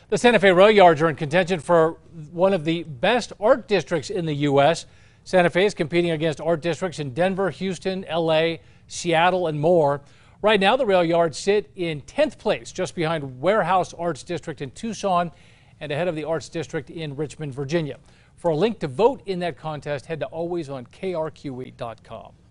The Santa Fe Railyards are in contention for one of the best art districts in the U.S. Santa Fe is competing against art districts in Denver, Houston, L.A., Seattle, and more. Right now, the Railyards sit in 10th place, just behind Warehouse Arts District in Tucson and ahead of the Arts District in Richmond, Virginia. For a link to vote in that contest, head to alwaysonkrqa.com.